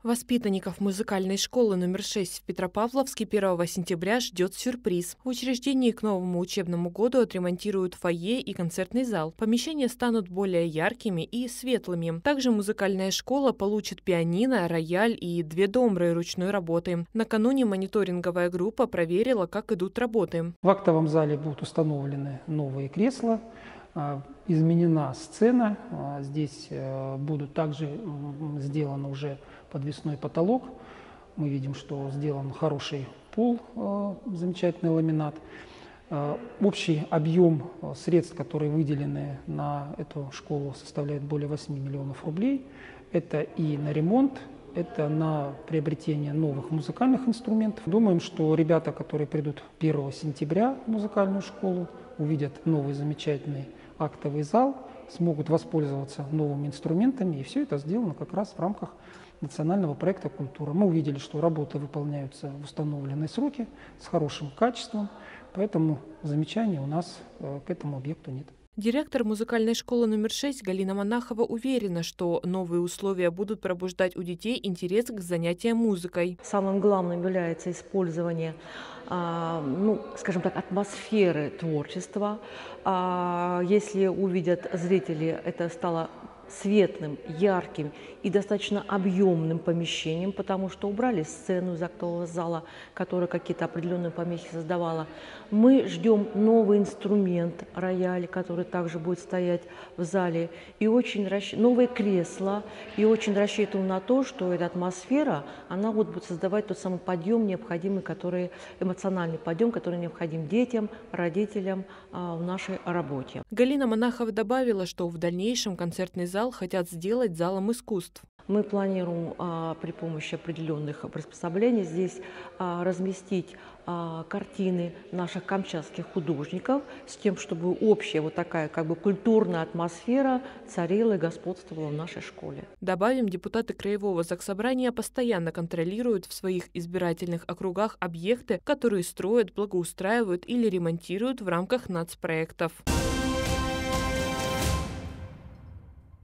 Воспитанников музыкальной школы номер 6 в Петропавловске 1 сентября ждет сюрприз. В учреждении к новому учебному году отремонтируют фойе и концертный зал. Помещения станут более яркими и светлыми. Также музыкальная школа получит пианино, рояль и 2 домбры ручной работы. Накануне мониторинговая группа проверила, как идут работы. В актовом зале будут установлены новые кресла. Изменена сцена, здесь будут также сделан уже подвесной потолок. Мы видим, что сделан хороший пол, замечательный ламинат. Общий объем средств, которые выделены на эту школу, составляет более 8 миллионов рублей. Это и на ремонт, это на приобретение новых музыкальных инструментов. Думаем, что ребята, которые придут 1 сентября в музыкальную школу, увидят новый замечательный актовый зал, смогут воспользоваться новыми инструментами. И все это сделано как раз в рамках национального проекта «Культура». Мы увидели, что работы выполняются в установленные сроки с хорошим качеством, поэтому замечаний у нас к этому объекту нет. Директор музыкальной школы номер 6 Галина Монахова уверена, что новые условия будут пробуждать у детей интерес к занятиям музыкой. Самым главным является использование, скажем так, атмосферы творчества. Если увидят зрители, это стало светлым, ярким и достаточно объемным помещением, потому что убрали сцену из актового зала, которая какие-то определенные помехи создавала. Мы ждем новый инструмент, рояль, который также будет стоять в зале, и новые кресла, и очень рассчитываем на то, что эта атмосфера, она будет создавать тот самый подъем необходимый, эмоциональный подъем, который необходим детям, родителям в нашей работе. Галина Монахова добавила, что в дальнейшем концертный зал хотят сделать залом искусств. Мы планируем при помощи определенных приспособлений здесь разместить картины наших камчатских художников с тем, чтобы общая вот такая культурная атмосфера царила и господствовала в нашей школе. Добавим, депутаты Краевого заксобрания постоянно контролируют в своих избирательных округах объекты, которые строят, благоустраивают или ремонтируют в рамках нацпроектов.